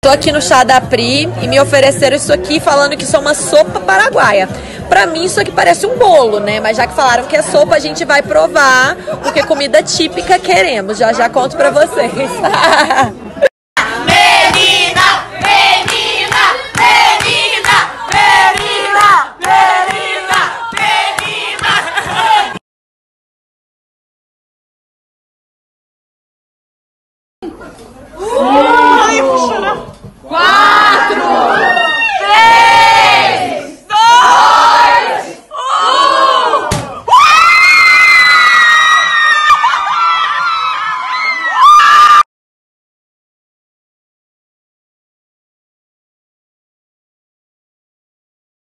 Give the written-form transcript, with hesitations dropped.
Tô aqui no Chá da Pri e me ofereceram isso aqui falando que isso é uma sopa paraguaia. Pra mim isso aqui parece um bolo, né? Mas já que falaram que é sopa, a gente vai provar, porque comida típica queremos. Já conto pra vocês.